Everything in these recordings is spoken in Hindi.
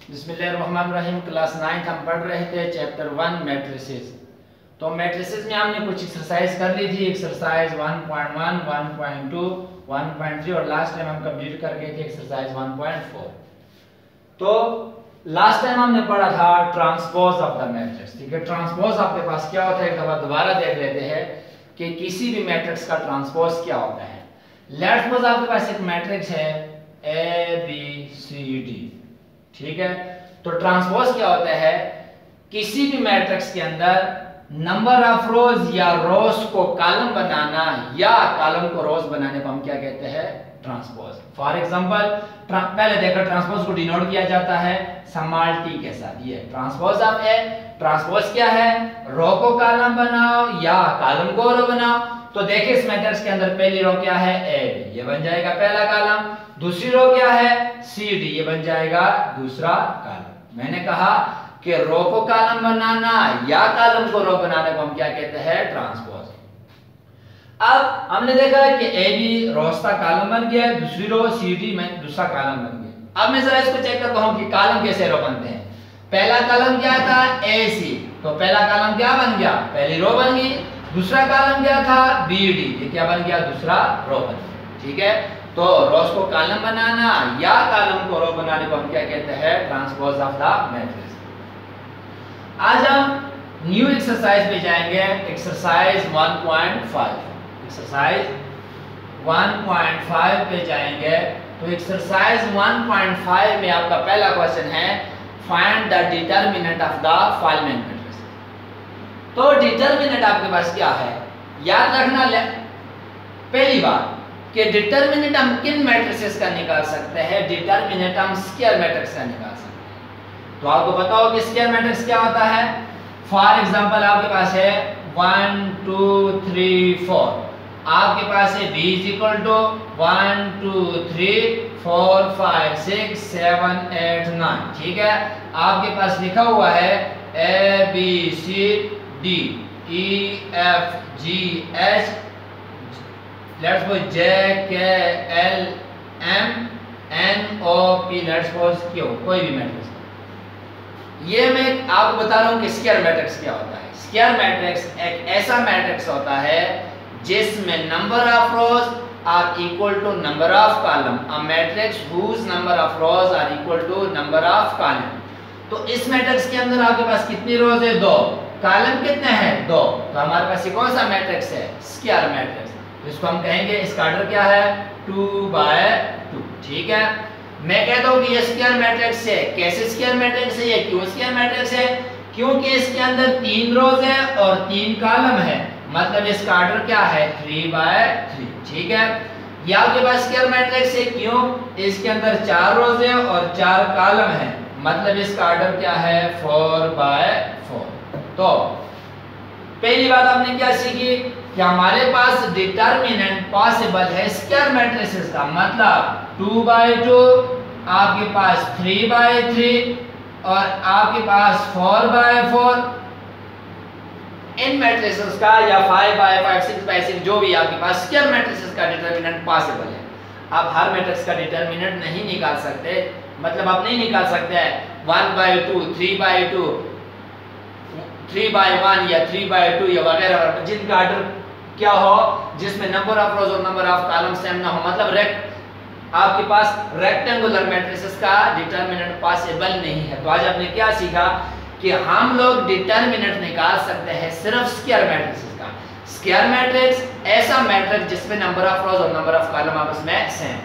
बिस्मिल्लाहिर्रहमानिर्रहीम। क्लास 9 हम पढ़ रहे थे चैप्टर 1 मैट्रिसेस। तो मैट्रिसेस में हमने कुछ एक्सरसाइज कर ली थी, एक्सरसाइज 1.1, 1.2, 1.3 और लास्ट टाइम हम कंप्लीट कर गए थे एक्सरसाइज 1.4। तो लास्ट टाइम हमने पढ़ा था ट्रांसपोज ऑफ द मैट्रिक्स। ठीक है, ट्रांसपोज आपके पास क्या होता है, एक दफा दोबारा देख लेते हैं कि किसी भी मैट्रिक्स का ट्रांसपोज क्या होता है। लेट्स सपोज आपके पास एक मैट्रिक्स है ए बी सी डी। ठीक है, तो ट्रांसपोज क्या होता है, किसी भी मैट्रिक्स के अंदर नंबर ऑफ रोज या रोज को कॉलम बनाना या कॉलम को रोज बनाने को हम क्या कहते हैं, ट्रांसपोज। फॉर एग्जांपल पहले देखो ट्रांसपोज को डिनोट किया जाता है स्मॉल टी के साथ। ये ट्रांसपोज ऑफ ए, ट्रांसपोज क्या है, रो को कॉलम बनाओ या कॉलम को रो बनाओ। तो देखिए इस मैट्रिक्स के अंदर पहली रो क्या है, ए, ये बन जाएगा पहला कॉलम। दूसरी रो क्या है, सी डी, ये बन जाएगा दूसरा कॉलम। मैंने कहा कि रो को कॉलम बनाना या कॉलम को रो बनाने को हम क्या कहते हैं, ट्रांसपोज। अब हमने देखा है कि ए बी रोज का कॉलम बन गया, दूसरी रो सी डी में दूसरा कॉलम बन गया। अब मैं जरा इसको चेक करता हूं कि कॉलम कैसे रो बनते हैं। पहला कॉलम क्या था, ए सी, तो पहला कॉलम क्या बन गया, पहली रो बन गई। दूसरा कॉलम क्या था, बी डी, ये क्या बन गया, दूसरा रो बन गया। ठीक है, तो रोज को कॉलम बनाना या कॉलम को रो बनाने को हम क्या कहते हैं, ट्रांसपोज ऑफ द मैट्रिक्स। आज हम न्यू एक्सरसाइज पे जाएंगे, एक्सरसाइज 1.5। एक्सरसाइज 1.5 पे जाएंगे। तो एक्सरसाइज 1.5 में आपका पहला क्वेश्चन है, find the determinant of the following matrix. तो डिटरमिनेंट आपके पास क्या है, याद रखना पहली बात कि डिटरमिनेंट हम किन मैट्रिसेस का निकाल सकते हैं, डिटरमिनेंट हम स्क्वायर मैट्रिक्स का निकाल सकते हैं। तो आपको पता हो कि स्क्वायर मैट्रिक्स क्या होता है। फॉर एग्जांपल आपके पास है 1 2 3 4, आपके पास है b इज इक्वल टू 1 2 3 4 5 6 7 8 9। ठीक है, आपके पास लिखा हुआ है a b c d e f g h let's suppose j k l m n o p, let's suppose q, कोई भी मैट्रिक्स। ये मैं आपको बता रहा हूं कि स्क्वायर मैट्रिक्स क्या होता है। स्क्वायर मैट्रिक्स एक ऐसा मैट्रिक्स होता है जिसमें number of rows are equal to number of column, a matrix whose number of rows are equal to number of column. तो इस मैट्रिक्स के अंदर आपके पास कितनी रोज है, 2, कॉलम कितने हैं, 2। तो हमारे पास ये कौन सा मैट्रिक्स है, स्क्वायर मैट्रिक्स। इसको हम कहेंगे, इसका ऑर्डर क्या है, 2/2। ठीक है, मैं कहता हूं कि ये स्क्वायर मैट्रिक्स है। कैसे स्क्वायर मैट्रिक्स है, ये क्यों स्क्वायर मैट्रिक्स है, क्योंकि इसके अंदर 3 रोज है और 3 कॉलम है, मतलब इसका ऑर्डर क्या है, 3/3। ठीक है, ये आपके पास स्क्वायर मैट्रिक्स है क्यों, इसके अंदर 4 रोज है और 4 कॉलम है, मतलब इसका ऑर्डर क्या है, 4/4। तो पहली बात आपने क्या सीखी कि हमारे पास डिटरमिनेंट पॉसिबल है स्क्वायर मैट्रिसेस का, मतलब 2/2, आपके पास 3/3 और आपके पास 4/4। इन मैट्रिसेस का या 5/5 6/6 जो भी आपके पास स्क्वायर मैट्रिसेस का डिटरमिनेंट पॉसिबल है। आप हर मैट्रिक्स का डिटरमिनेंट नहीं निकाल सकते, मतलब आप नहीं निकाल सकते हैं 1/2 3/2 3/1 या 3/2 या वगैरह, जिनका ऑर्डर क्या हो, जिसमें नंबर ऑफ रोज और नंबर ऑफ कॉलम सेम ना हो, मतलब आपके पास रेक्टेंगुलर मैट्रिसेस का डिटरमिनेंट पॉसिबल नहीं है। तो आज आपने क्या सीखा कि हम लोग डिटरमिनेंट निकाल सकते हैं सिर्फ स्क्वायर मैट्रिसेस का। स्क्वायर मैट्रिक्स ऐसा मैट्रिक्स जिसमें नंबर ऑफ रोज और नंबर ऑफ कॉलम आपस में सेम।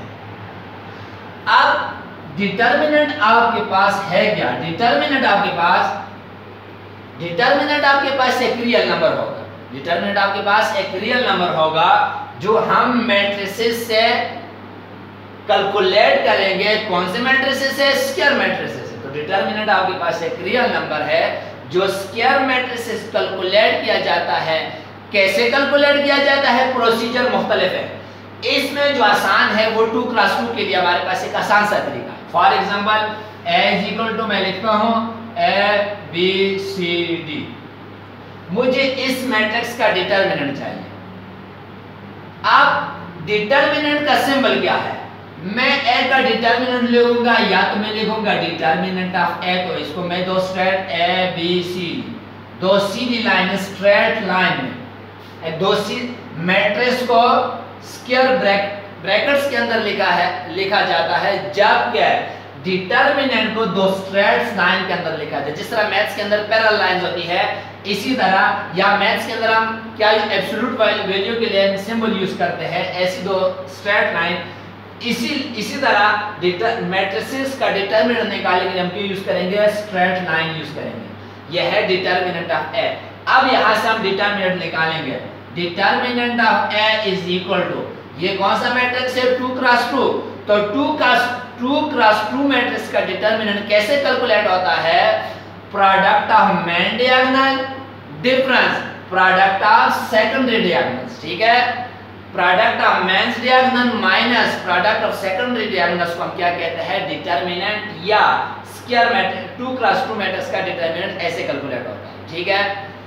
अब डिटरमिनेंट आपके पास है क्या, डिटरमिनेंट आपके पास एक रियल नंबर होगा। डिटरमिनेंट आपके पास एक रियल नंबर होगा जो हम मैट्रिसेस से कैलकुलेट करेंगे। कौन से मैट्रिसेस से, स्क्वायर मैट्रिसेस से। तो डिटरमिनेंट आपके पास एक रियल नंबर है जो स्क्वायर मैट्रिसेस कैलकुलेट किया जाता है। कैसे कैलकुलेट किया जाता है, प्रोसीजर मुख्तलिफ है। इसमें जो आसान है वो 2x2 के लिए हमारे पास एक आसान सा तरीका है। For example a is equal to, मैं लिखता हूं a b c d। मुझे इस मैट्रिक्स का डिटरमिनेंट चाहिए। अब डिटरमिनेंट का सिंबल क्या है, मैं ए का डिटर्मिनेंट लिखूंगा या तो मैं लिखूंगा डिटर्मिनेंट ऑफ ए को, इसको मैं दो स्ट्रेट ए बी सी, दो सीधी लाइन स्ट्रेट लाइन में, दो सी मैट्रिक्स को स्क्वायर ब्रैकेट्स के अंदर लिखा जाता है जब क्या है डिटर्मिनेंट को दो स्ट्रेट लाइन के अंदर लिखा जाता है। जिस तरह मैथ्स के अंदर पैरेलल लाइंस होती है, इसी तरह या मैथ्स के अंदर हम क्या एब्सोल्यूट वैल्यू के लिए सिंबल यूज करते हैं, ऐसी दो स्ट्रेट लाइन, इसी तरह मैट्रिसेस का डिटर्मिनेंट निकालने के लिए हम क्या यूज करेंगे, स्ट्रेट लाइन यूज करेंगे। यह है डिटर्मिनेंट ऑफ ए। अब यहां से हम डिटर्मिनेंट निकालेंगे। Determinant of A is equal to, ये कौन सा मैट्रिक्स है, 2 क्रॉस 2, तो 2 क्रॉस 2 मैट्रिक्स का डिटर्मिनेंट कैसे कैलकुलेट होता है, product of main diagonal difference product of secondary diagonals. ठीक है, product of mains diagonal minus product of secondary diagonals को हम क्या कहते हैं, डिटर्मिनेंट, या स्क्वायर मैट्रिक्स 2 क्रॉस 2 मैट्रिक्स का डिटर्मिनेंट ऐसे कैलकुलेट होता है। ठीक है,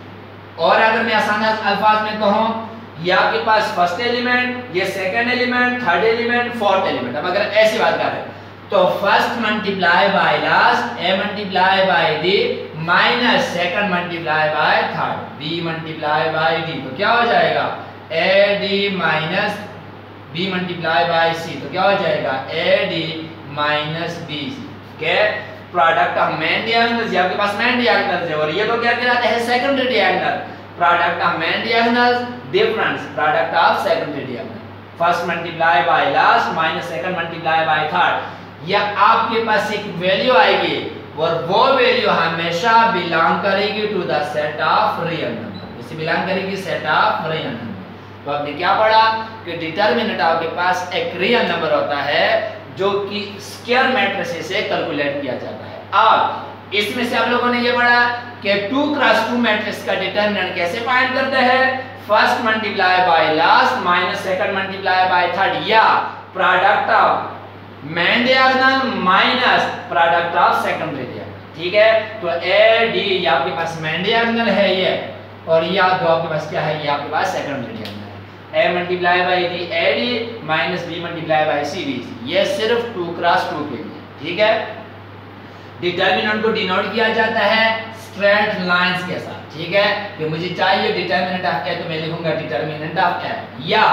और अगर मैं आसान अल्फाज में कहूं, ये आपके पास फर्स्ट एलिमेंट, ये second element, third element, fourth element. अब अगर ऐसी बात करें तो first multiply by last, A multiply by D, minus second multiply by third, B multiply by D, तो क्या हो जाएगा, A D minus B multiply by C, तो क्या हो जाएगा, A D minus B C. के प्रोडक्ट ऑफ मेन डायगोनल्स, ये आपके पास मेन डायगोनल्स है, और ये तो क्या कहलाते हैं, secondary diagonal. Product of main diagonals difference product of secondary diagonal, first multiply by last minus second multiply by third. या आपके पास एक वैल्यू आएगी और वो वैल्यू हमेशा बिलोंग करेगी to the set of real number, इसे बिलोंग करेगी सेट ऑफ रियल नंबर। तो आपने क्या पढ़ा कि डिटर्मिनेंट आपके पास एक रियल नंबर होता है जो कि स्क्वायर मैट्रिसेस से कैलकुलेट किया जाता है। अब इसमें से आप लोगों ने ये पढ़ा कि 2 क्रॉस 2 मैट्रिक्स का डिटर्मिनेंट कैसे फाइंड करते हैं, first multiply by last minus second multiply by third, या product of main diagonal minus product of secondary diagonal. ठीक है, तो ए डी ये आपके पास मेन डायगोनल है ये, और या दो आपके पास क्या है, ये आपके पास सेकेंडरी डायगोनल है, A multiply by D A D minus B multiply by C B C, ये सिर्फ 2 क्रॉस 2 के लिए। ठीक है, डिटर्मिनेंट को डिनोट किया जाता है स्ट्रेट लाइंस के साथ। ठीक है, कि मुझे चाहिए डिटर्मिनेंट ऑफ ए, तो मैं लिखूंगा डिटर्मिनेंट ऑफ ए, या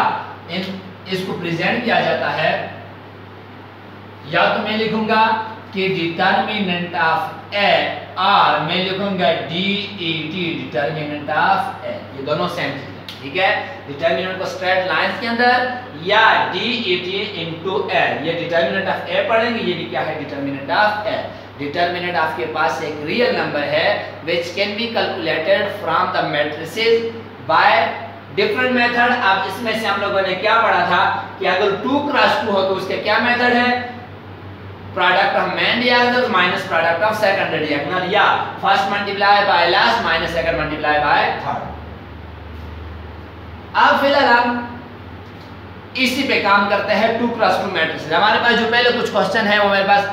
इसको प्रेजेंट किया जाता है, या तो मैं लिखूंगा कि डिटर्मिनेंट ऑफ ए, और मैं लिखूंगा D E T determinant of A, ये दोनों सेम चीज है। ठीक है, डिटर्मिनेंट को स्ट्रेट लाइंस के अंदर या D E T into A, ये डिटर्मिनेंट ऑफ ए पढ़ेंगे, ये भी क्या है, डिटर्मिनेंट ऑफ ए। डिटर्मिनेंट आपके पास एक रियल नंबर है which can be calculated from the matrices by different method. अब इसमें से हम लोगों ने क्या पढ़ा था कि अगर 2 क्रॉस 2 हो तो उसके क्या मेथड है, product of main diagonal minus product of secondary diagonal, या first multiply by last minus second multiply by third. अब फिलहाल हम इसी पे काम करते हैं 2 क्रॉस 2 मैट्रिक्स। हमारे पास जो पहले कुछ क्वेश्चन है वो मेरे पास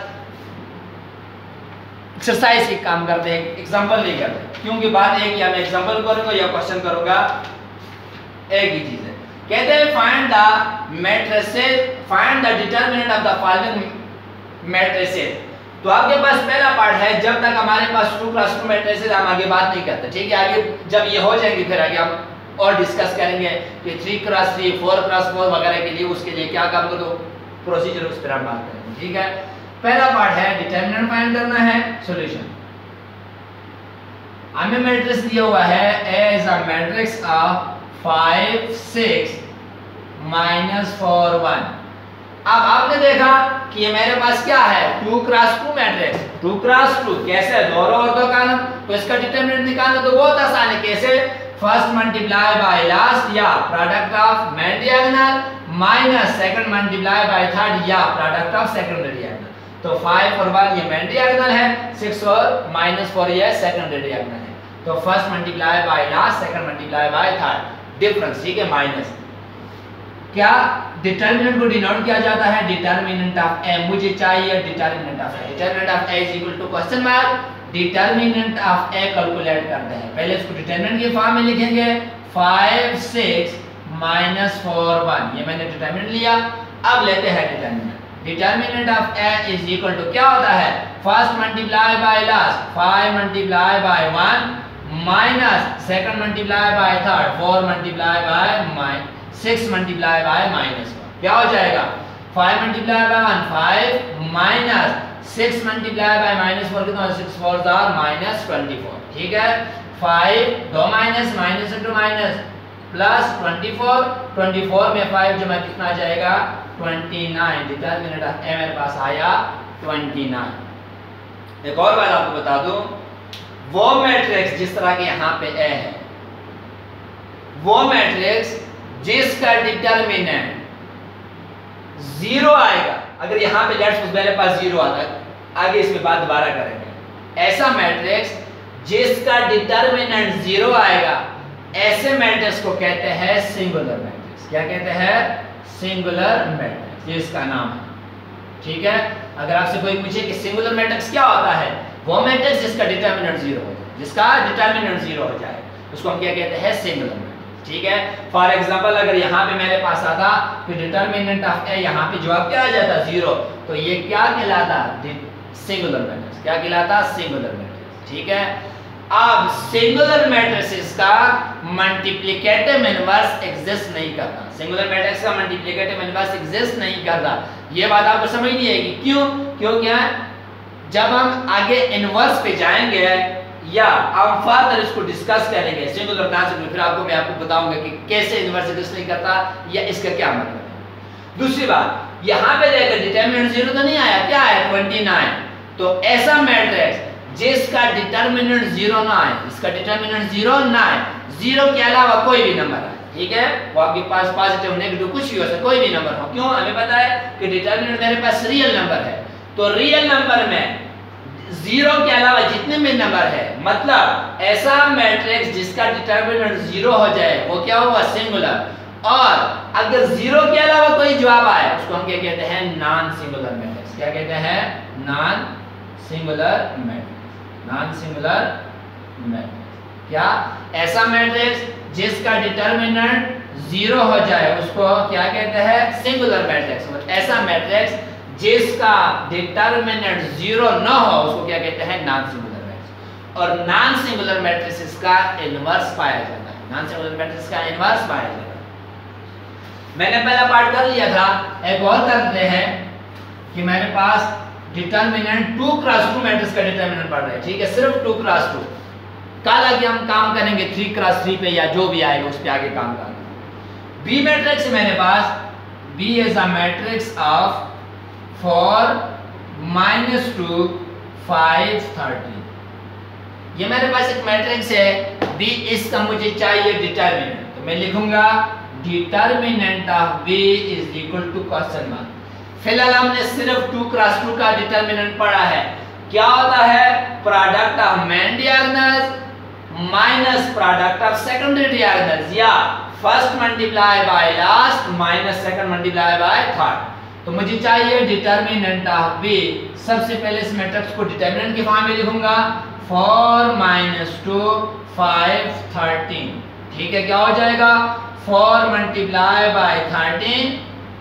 एक्सरसाइज की काम करते हैं, एग्जांपल नहीं करते, क्योंकि बात एक या मैं एग्जांपल करूंगा या क्वेश्चन करूंगा, एक ही चीज है। कहते हैं find the matrices, find the determinant of the following matrices. तो आपके पास पहला पार्ट है, जब तक हमारे पास 2 क्रॉस 2 मैट्रिसेस हम आगे बात नहीं करते। ठीक है, आगे जब ये हो जाएंगे फिर आगे हम और डिस्कस करेंगे कि 3 क्रॉस 3 4 क्रॉस 4 वगैरह के लिए उसके लिए क्या काम करो, प्रोसीजर उस पर हम बात करेंगे। ठीक है, पहला पार्ट है डिटर्मिनेंट फाइंड करना है, सॉल्यूशन। हमें मैट्रिक्स दिया हुआ है A is a matrix of 5 6 -4 1। अब आपने देखा कि ये मेरे पास क्या है, 2 क्रॉस 2 मैट्रिक्स, 2 क्रॉस 2 कैसे, दो रो और दो कॉलम, तो इसका डिटर्मिनेंट निकालना तो बहुत आसान है। कैसे, फर्स्ट मल्टीप्लाई बाय लास्ट, या product of main diagonal minus second multiply by third, या प्रोडक्ट ऑफ सेकेंडरी डायगोनल। तो 5 और 1 ये मेन डायगोनल है, 6 और -4 ये सेकेंडरी डायगोनल है। तो first multiply by last second multiply by third, difference. ठीक है, माइनस क्या डिटर्मिनेंट को डिनोट किया जाता है, डिटर्मिनेंट ऑफ ए, मुझे चाहिए determinant of A. Determinant of A is equal to question mark, determinant of A calculate करते हैं। पहले इसको डिटर्मिनेंट के फॉर्म में लिखेंगे, 5 6 -4 1, ये मैंने डिटर्मिनेंट लिया। अब लेते हैं determinant. Determinant of A is equal to क्या होता है, first multiply by last 5 multiply by 1 minus second multiply by third 4 multiply by 6 multiply by -1। क्या हो जाएगा 5 multiply by 1 5 minus 6 multiply by -4 कितना, 6 4 -24। ठीक है, 5 2 minus minus into minus plus 24 में 5 जमा कितना आ जाएगा 29। डिटर्मिनेंट ऑफ ए मेरे पास आया 29। एक और बात आपको बता दूं, वो मैट्रिक्स जिस तरह के यहाँ पे ए है, वो मैट्रिक्स जिसका डिटर्मिनेंट 0 आएगा, अगर यहाँ पे लेट्स सपोज मेरे पास 0 आता है, आगे इसमें बात दोबारा करेंगे, ऐसा मैट्रिक्स जिसका डिटर्मिनेंट 0 आएगा, ऐसे मैट्रिक्स को कहते हैं सिंगुलर मैट्रिक्स। क्या कहते हैं, सिंगुलर मैट्रिक्स, ये इसका नाम है। ठीक है, अगर आपसे कोई पूछे कि सिंगुलर मैट्रिक्स क्या होता है, वो मैट्रिक्स जिसका डिटर्मिनेंट 0 हो जाए, जिसका डिटर्मिनेंट 0 हो जाए, उसको हम क्या कहते हैं, सिंगुलर मैट्रिक्स। ठीक है, फॉर एग्जांपल अगर यहाँ पे मेरे पास आता कि डिटर्मिनेंट ऑफ ए, यहाँ पे जवाब क्या आ जाता 0, तो ये क्या कहलाता, सिंगुलर मैट्रिक्स। क्या कहलाता, सिंगुलर मैट्रिक्स। ठीक है, अब सिंगुलर मैट्रिसेस का मल्टीप्लिकेटिव इनवर्स एग्जिस्ट नहीं करता। सिंगुलर मैट्रिक्स का मल्टीप्लिकेटिव इनवर्स एग्जिस्ट नहीं करता, ये बात आपको समझ नहीं आएगी। क्यों, क्या जब हम आगे इनवर्स पे जाएंगे या हम फर्दर इसको डिस्कस करेंगे सिंगुलर ट्रांसफर, फिर मैं आपको बताऊंगा कि कैसे इनवर्स एग्जिस्ट नहीं करता या इसका क्या मतलब है। दूसरी बात, यहाँ पे देखकर डिटर्मिनेंट 0 तो नहीं आया, क्या आया 29। तो ऐसा मैट्रिक्स जिसका डिटर्मिनेंट 0 ना आए, इसका डिटर्मिनेंट 0 ना आए, 0 के अलावा कोई भी नंबर आए, ठीक है, वो आपके पास पॉजिटिव नेगेटिव कुछ भी हो सकता, कोई भी नंबर हो। क्यों, हमें पता है कि डिटर्मिनेंट मेरे पास रियल नंबर है, तो रियल नंबर में 0 के अलावा जितने भी नंबर है, मतलब ऐसा मैट्रिक्स जिसका डिटर्मिनेंट 0 हो जाए, वो क्या हुआ, सिंगुलर। और अगर 0 के अलावा कोई जवाब आए, उसको हम क्या कहते हैं, नॉन सिंगुलर मैट्रिक्स। क्या कहते हैं, non singular matrix. Non singular matrix क्या, ऐसा मैट्रिक्स जिसका डिटर्मिनेंट 0 हो जाए, उसको क्या कहते हैं, सिंगुलर मैट्रिक्स। ऐसा मैट्रिक्स जिसका डिटर्मिनेंट 0 न हो, उसको क्या कहते हैं, नॉन सिंगुलर मैट्रिक्स। और नॉन सिंगुलर मैट्रिक्स का इनवर्स पाया जाता है, नॉन सिंगुलर मैट्रिक्स का इनवर्स पाया जाता है। मैंने पहला पार्ट कर लिया था, एक और करते हैं कि मेरे पास डिटर्मिनेंट 2x2 मैट्रिक्स का डिटर्मिनेंट पढ़ रहे हैं। ठीक है, सिर्फ 2x2। कल आगे हम काम करेंगे 3x3 पे या जो भी आएगा उस पे आगे काम करेंगे। बी मैट्रिक्स मेरे पास, B is a matrix of 4 -2 5 13। ये मेरे पास एक मैट्रिक्स है बी, इसका मुझे चाहिए डिटर्मिनेंट, तो मैं लिखूंगा determinant of B is equal to question mark. फिलहाल हमने सिर्फ 2x2 का डिटर्मिनेंट पढ़ा है। क्या होता है, product of main diagonals minus product of secondary diagonals, या first multiply by last minus second multiply by third. तो मुझे चाहिए डिटर्मिनेंट ऑफ बी। सबसे पहले इस मैट्रिक्स को डिटर्मिनेंट के फॉर्म में लिखूंगा, 4 -2 5 13। ठीक है, क्या हो जाएगा, 4 multiply by 13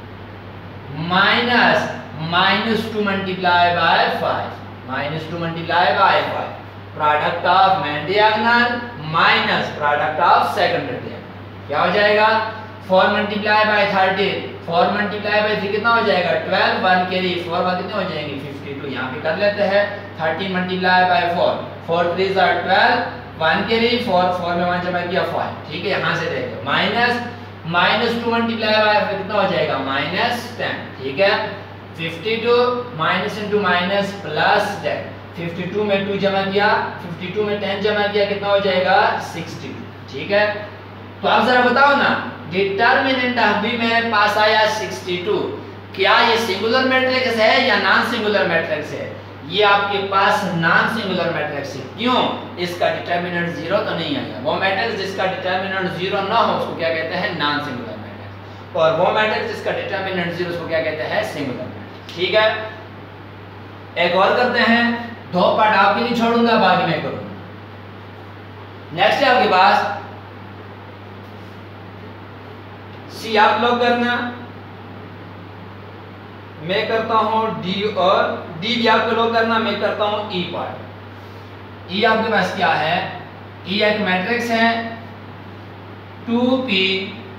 minus -2 multiply by 5, -2 multiply by 5, product of main diagonal minus product of secondary diagonal. क्या हो जाएगा, 4 मल्टीप्लाई बाय 13, 4 मल्टीप्लाई बाय 3 कितना हो जाएगा 12, 1 के लिए 4 कितने हो जाएंगे 52। यहाँ पे कर लेते हैं 13 मल्टीप्लाई बाय 4, 4 3 12, 1 के लिए 4 में 1 जमा किया 5। ठीक है, यहाँ से देखो -2 मल्टीप्लाई बाय कितना हो जाएगा -10। ठीक है, 52 माइनस इंटू माइनस प्लस 10, 52 में 2 जमा किया, 52 में 10 जमा किया, कितना हो जाएगा 62। ठीक है, तो आप जरा बताओ ना, डिटर्मिनेंट ऑफ बी मेरे पास आया 62, क्या ये सिंगुलर मैट्रिक्स है या नॉन सिंगुलर मैट्रिक्स है? ये आपके पास नॉन सिंगुलर मैट्रिक्स है। क्यों, इसका डिटर्मिनेंट 0 तो नहीं आया। वो मैट्रिक्स जिसका डिटर्मिनेंट 0 ना हो उसको क्या कहते हैं, नॉन सिंगुलर मैट्रिक्स, और वो मैट्रिक्स जिसका डिटर्मिनेंट 0 उसको क्या कहते हैं, सिंगुलर मैट्रिक्स। ठीक है, एक और करते हैं, 2 पार्ट आपके लिए छोड़ूंगा, बाकी मैं करूंगा। नेक्स्ट है आपके पास सी, आप लोग करना मैं करता हूं डी और डी भी आपको लो करना, मैं करता हूं ई पार्ट। ई आपके पास क्या है, ई एक मैट्रिक्स है 2p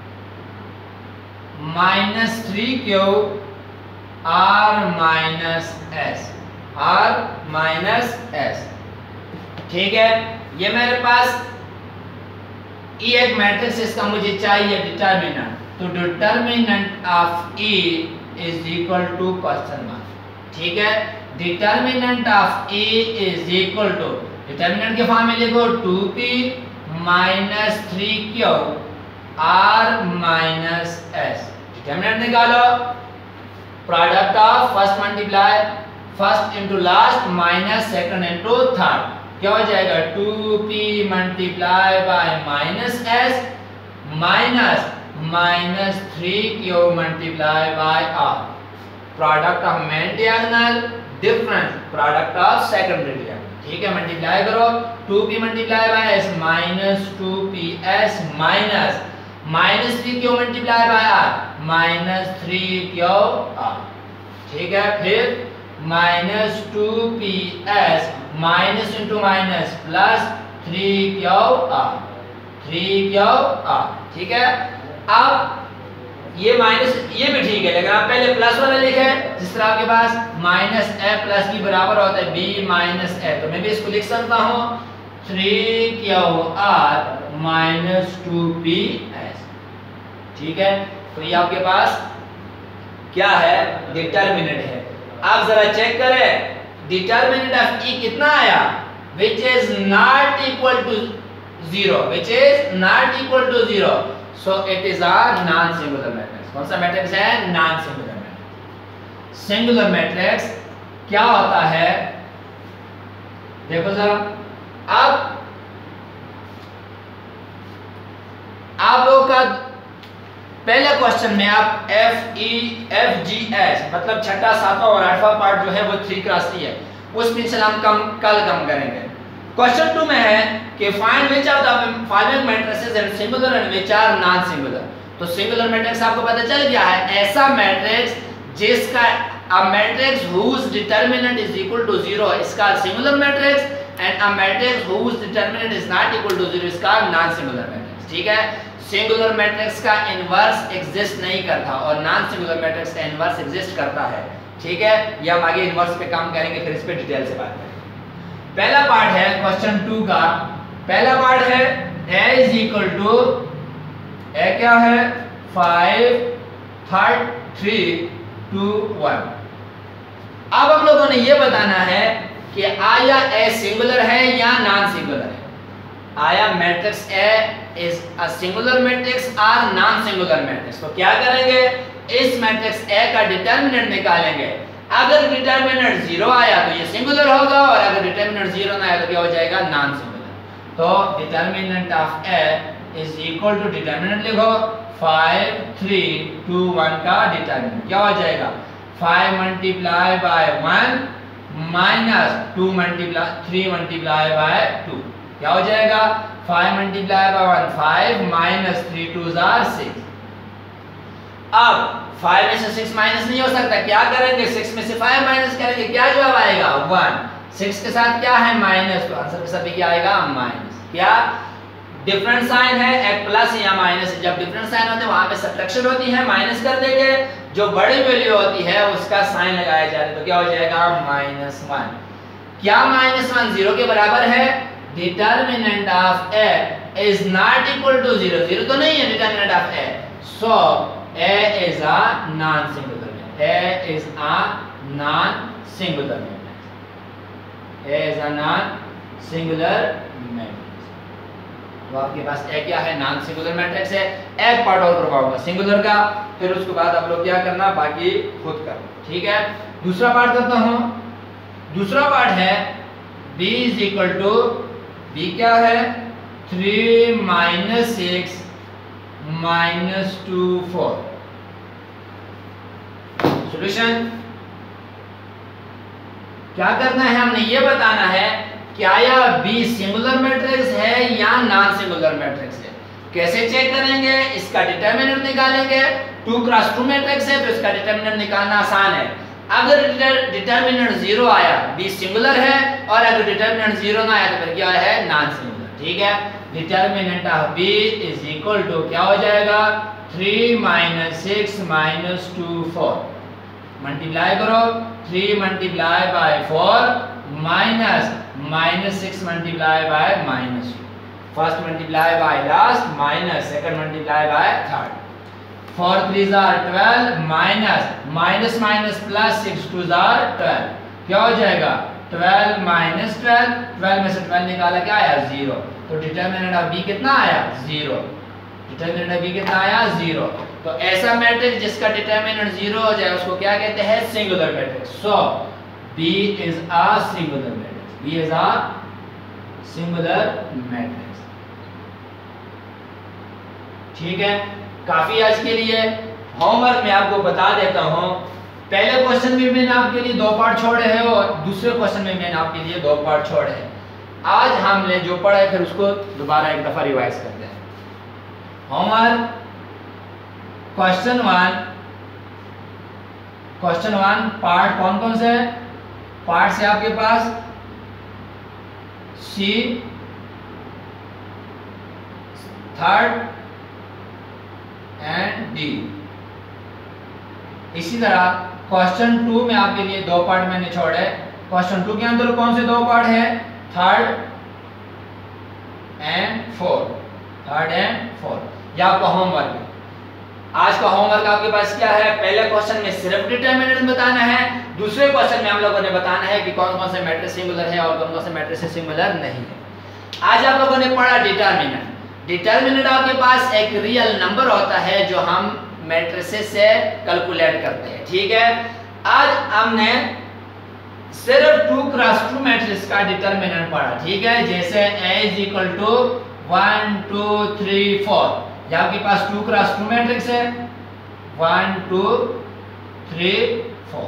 minus 3q r minus s, r minus s। ठीक है, ये मेरे पास ई एक मैट्रिक्स, इसका मुझे चाहिए डिटर्मिनेंट, तो determinant of E is equal to question mark. ठीक है, determinant of E is equal to, determinant के फॉर्म में लिखो 2p minus 3q r minus s। Determinant निकालो, product of first multiply first into last minus second into third, क्या हो जाएगा 2p multiply by minus s minus minus 3q multiply by r, product of main diagonal difference product of secondary diagonal. ठीक है, मल्टीप्लाई करो 2p multiply by s minus 2ps minus minus 3q multiply by r minus 3q r। ठीक है, फिर minus 2ps minus into minus प्लस 3q r, 3q r। ठीक है, अब ये माइनस ये भी ठीक है, लेकिन आप पहले प्लस वाला लिखे, जिस तरह आपके पास माइनस a प्लस b बराबर होता है b माइनस a, तो मैं भी इसको लिख सकता हूँ 3q r माइनस 2ps। ठीक है, तो ये आपके पास क्या है, डिटर्मिनेंट है। आप जरा चेक करें डिटर्मिनेंट ऑफ ई कितना आया, which is not equal to 0, which is not equal to 0, so it is a non singular matrix। कौन सा मैट्रिक्स है, non singular matrix. Singular matrix क्या होता है, देखो जरा, अब आप लोगों का पहले क्वेश्चन में आप एफ जी एच मतलब छठा सातवां और आठवां पार्ट जो है वो 3 क्रॉस 3 है, उस पिछले हम कल कम करेंगे। क्वेश्चन 2 में है कि find which of the following matrices are singular and which are non singular. तो सिंगुलर मैट्रिक्स आपको पता चल गया है, ऐसा मैट्रिक्स जिसका a matrix whose determinant is equal to 0 इसका singular matrix, and a matrix whose determinant is not equal to 0 इसका नॉन सिंगुलर मैट्रिक्स। ठीक है, सिंगुलर मैट्रिक्स का इनवर्स एग्जिस्ट नहीं करता और नॉन सिंगुलर मैट्रिक्स का इनवर्स एग्जिस्ट करता है। ठीक है, ये हम आगे इनवर्स पे काम करेंगे, फिर इस पे डिटेल से बात करेंगे। पहला पार्ट है क्वेश्चन 2 का, पहला पार्ट है a is equal to a क्या है 5 3 2 1। अब हम लोगों ने ये बताना है कि आया a सिंगुलर है या नॉन सिंगुलर है, आया matrix A is a singular matrix और नॉन सिंगुलर मैट्रिक्स। तो क्या करेंगे, इस मैट्रिक्स A का डिटर्मिनेंट निकालेंगे। अगर डिटर्मिनेंट 0 आया तो ये सिंगुलर होगा, और अगर डिटर्मिनेंट 0 ना आया तो क्या हो जाएगा, नॉन सिंगुलर। तो determinant of A is equal to, determinant लिखो 5 3 2 1 का डिटर्मिनेंट क्या हो जाएगा 5 multiply by 1 minus 2 multiply 3 multiply by 2, क्या हो जाएगा 5 मल्टीप्लाई बाय 1 5 माइनस 3 2 आर 6। अब 5 में से 6 माइनस नहीं हो सकता, क्या करेंगे 6 में से 5 माइनस करेंगे, क्या जवाब आएगा 1। 6 के साथ क्या है माइनस, तो आंसर के साथ भी क्या आएगा माइनस। क्या डिफरेंट साइन है, एक प्लस या माइनस, जब डिफरेंट साइन होते हैं वहां पे सब्ट्रैक्शन होती है, माइनस कर देंगे, जो बड़ी वैल्यू होती है उसका साइन लगाया जाता है, तो क्या हो जाएगा -1। क्या -1 0 के बराबर है, determinant of A is not equal to 0, 0 तो नहीं है determinant of A, so A is a non-singular matrix, A is a non-singular matrix, A is a non-singular matrix। तो आपके पास A क्या है, नॉन सिंगुलर मैट्रिक्स है। एक पार्ट और करवाऊंगा सिंगुलर का, फिर उसके बाद आप लोग क्या करना बाकी खुद करना, ठीक है। दूसरा पार्ट करता हूं, दूसरा पार्ट है B is equal to, B क्या है 3 - 6 -2 4। सॉल्यूशन क्या करना है, हमने ये बताना है क्या यह B सिंगुलर मैट्रिक्स है या नॉन सिंगुलर मैट्रिक्स है। कैसे चेक करेंगे? इसका डिटरमिनेंट निकालेंगे। 2 क्रॉस 2 मैट्रिक्स है तो इसका डिटरमिनेंट निकालना आसान है। अगर डिटरमिनेंट 0 आया, बी सिंगुलर है, और अगर डिटरमिनेंट 0 ना आया तो फिर क्या है? Non singular. ठीक है, determinant of B is equal to क्या हो जाएगा? 3 - 6 - 2 4। मल्टीप्लाई करो, 3 multiply by 4 minus -6 multiply by -2। First multiply by last minus second multiply by third. 4 3s are 12 minus minus plus 6 2s are 12। क्या हो जाएगा? 12 - 12, 12 में से 12 निकाला, क्या आया? 0। तो डिटरमिनेंट ऑफ बी कितना आया? 0। डिटरमिनेंट ऑफ बी कितना आया? 0। तो ऐसा मैट्रिक्स जिसका डिटरमिनेंट 0 हो जाए उसको क्या कहते हैं? Singular matrix. So B is a singular matrix. B is a singular matrix. ठीक है, काफी आज के लिए। होमवर्क में आपको बता देता हूं, पहले क्वेश्चन में मैंने आपके लिए 2 पार्ट छोड़े हैं और दूसरे क्वेश्चन में मैंने आपके लिए 2 पार्ट छोड़े हैं। आज हमने जो पढ़ा है फिर उसको दोबारा एक दफा रिवाइज करते हैं। होमवर्क क्वेश्चन 1 पार्ट कौन कौन से है? पार्ट से आपके पास सी, थर्ड एंड डी। इसी तरह क्वेश्चन 2 में आपके लिए 2 पार्ट मैंने छोड़े। क्वेश्चन 2 के अंदर कौन से 2 पार्ट है? Third and fourth. यह आपका होमवर्क है। आज का होमवर्क आपके पास क्या है? पहले क्वेश्चन में सिर्फ डिटरमिनेंट बताना है, दूसरे क्वेश्चन में हम लोगों ने बताना है कि कौन कौन से मैट्रिक्स सिंगुलर है और कौन कौन से मैट्रिक्स सिंगुलर नहीं है। आज आप लोगों ने पढ़ा डिटरमिनेंट। डिटरमिनेंट आपके पास एक रियल नंबर होता है जो हम मैट्रिसेस से कैलकुलेट करते हैं। ठीक है, आज हमने सिर्फ 2 क्रॉस 2 मैट्रिक्स का डिटरमिनेंट पढ़ा। ठीक है, जैसे A = 1 2 3 4। ये आपके पास 2 क्रॉस 2 मैट्रिक्स है, 1 2 3 4।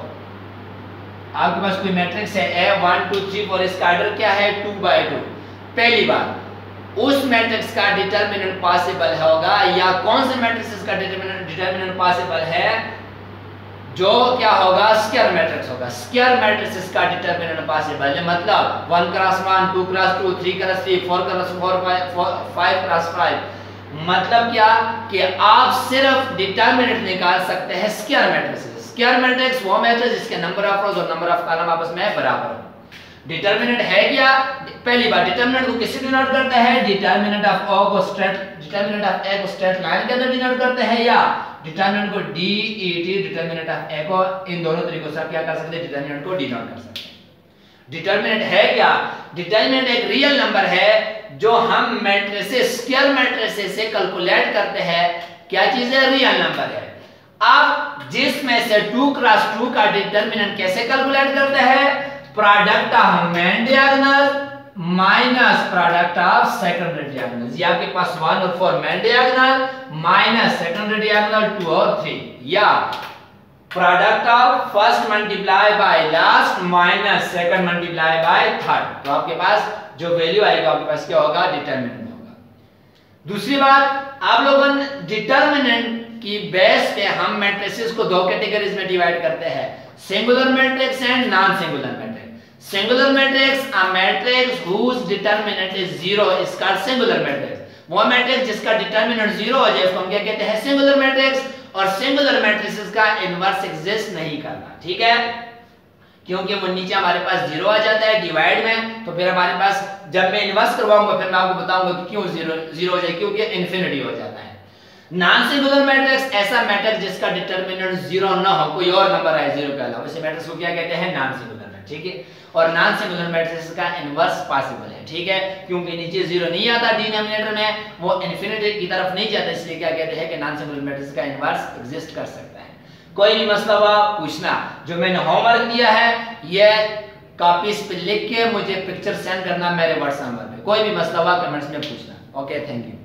आपके पास कोई मैट्रिक्स है A 1 2 3 4, इसका ऑर्डर क्या है? 2/2। पहली बात, उस मैट्रिक्स का डिटरमिनेंट पॉसिबल होगा या कौन से मैट्रिक्स का डिटरमिनेंट पॉसिबल है? जो क्या होगा? स्क्वायर मैट्रिक्स होगा। स्क्वायर मैट्रिक्स का डिटरमिनेंट पॉसिबल है, मतलब 1 × 1 2 × 2 3 × 3 4 × 4 5 × 5। मतलब क्या कि आप सिर्फ डिटरमिनेंट निकाल सकते हैं स्क्वायर मैट्रिक्स। स्क्वायर मैट्रिक्स वो मैट्रिक्स जिसके नंबर ऑफ रोज और नंबर ऑफ कॉलम आपस में बराबर हो। डिटरमिनेंट है क्या? पहली बात, डिटरमिनेंट को किससे डिनोट करते हैं? डिटरमिनेंट ऑफ ए को स्ट्रेट लाइन के अंदर डिनोट करते हैं, या डिटरमिनेंट को DET डिटरमिनेंट ऑफ ए को, इन दोनों तरीकों से आप क्या कर सकते हैं? डिटरमिनेंट को डिनोट कर सकते हैं। डिटरमिनेंट है क्या? डिटरमिनेंट एक रियल नंबर है जो हम मैट्रिसेस, स्क्वायर मैट्रिसेस से कैलकुलेट करते हैं। क्या चीज है? रियल नंबर है। आप जिसमें से 2 क्रॉस 2 का डिटरमिनेंट कैसे कैलकुलेट करते हैं? Product of main diagonal minus product of secondary diagonal. ये आपके पास 1 और 4 main diagonal minus secondary diagonal 2 और 3, या product of first multiply by last minus second multiply by third. तो आपके पास जो वैल्यू आएगा आपके पास क्या होगा? डिटरमिनेंट होगा। दूसरी बात, आप लोगों ने डिटरमिनेंट की बेस पे हम मैट्रिसेस को 2 कैटेगरीज में डिवाइड करते हैं, singular matrix and non singular matrix. Singular matrix, a matrix whose determinant is 0 is called singular matrix। वो मैट्रिक्स जिसका डिटरमिनेंट 0 हो जाए उसको हम क्या कहते हैं? Singular matrix. और सिंगुलर मैट्रिसेस का इनवर्स एग्जिस्ट नहीं करना। ठीक है, क्योंकि वो नीचे हमारे पास 0 आ जाता है डिवाइड में, तो फिर हमारे पास जब मैं इनवर्स करवाऊंगा फिर मैं आपको बताऊंगा कि क्यों 0 हो जाए, क्योंकि इन्फिनिटी हो जाता है। नॉन सिंगुलर मैट्रिक्स, ऐसा मैट्रिक्स जिसका डिटरमिनेंट 0 ना हो, कोई और नंबर आए 0 के अलावा, उस मैट्रिक्स को क्या कहते हैं? Non singular matrix. ठीक है, और नॉन सिंगुलर मैट्रिक्स का इनवर्स पॉसिबल है। ठीक है, क्योंकि नीचे 0 नहीं आता डिनोमिनेटर में, वो इन्फिनिटी की तरफ नहीं जाता, इसलिए क्या कहते हैं कि नॉन सिंगुलर मैट्रिक्स का इनवर्स एग्जिस्ट कर सकता है। कोई भी मसला हुआ पूछना। जो मैंने होमवर्क दिया है ये कॉपीज पे लिख के मुझे पिक्चर सेंड करना मेरे व्हाट्सएप नंबर पे। कोई भी मसला हुआ कमेंट्स में पूछना। Okay, thank you.